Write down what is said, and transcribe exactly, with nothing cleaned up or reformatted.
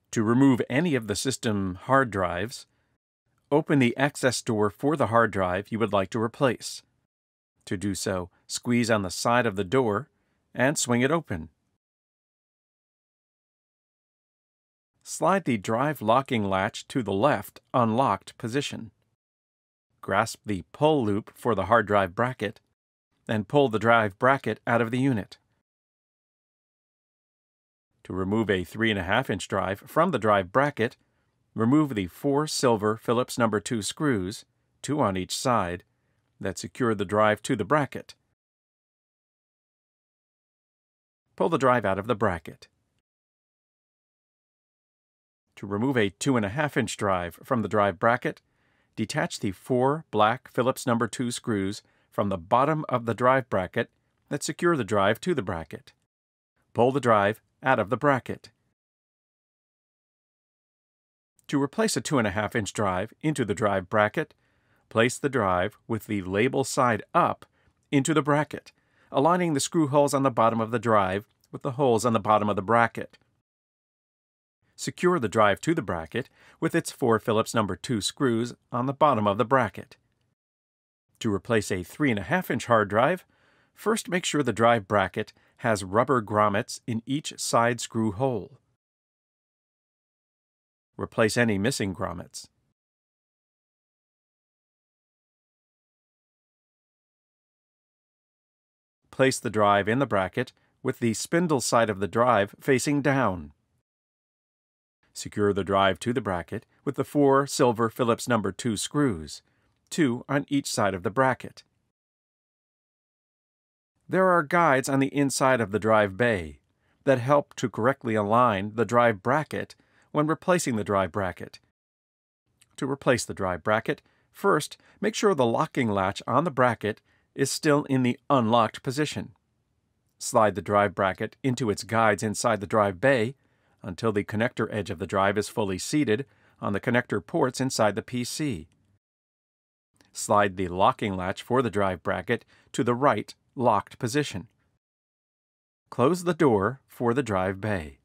To remove any of the system hard drives, open the access door for the hard drive you would like to replace. To do so, squeeze on the side of the door and swing it open. Slide the drive locking latch to the left unlocked position. Grasp the pull loop for the hard drive bracket and pull the drive bracket out of the unit. To remove a three and a half inch drive from the drive bracket, remove the four silver Phillips number two screws, two on each side, that secure the drive to the bracket. Pull the drive out of the bracket. To remove a two and a half inch drive from the drive bracket, detach the four black Phillips number two screws from the bottom of the drive bracket that secure the drive to the bracket. Pull the drive out of the bracket. To replace a two and a half inch drive into the drive bracket, place the drive with the label side up into the bracket, aligning the screw holes on the bottom of the drive with the holes on the bottom of the bracket. Secure the drive to the bracket with its four Phillips number two screws on the bottom of the bracket. To replace a three and a half inch hard drive, first make sure the drive bracket has rubber grommets in each side screw hole. Replace any missing grommets. Place the drive in the bracket with the spindle side of the drive facing down. Secure the drive to the bracket with the four silver Phillips number two screws, two on each side of the bracket. There are guides on the inside of the drive bay that help to correctly align the drive bracket when replacing the drive bracket. To replace the drive bracket, first make sure the locking latch on the bracket is still in the unlocked position. Slide the drive bracket into its guides inside the drive bay until the connector edge of the drive is fully seated on the connector ports inside the P C. Slide the locking latch for the drive bracket to the right locked position. Close the door for the drive bay.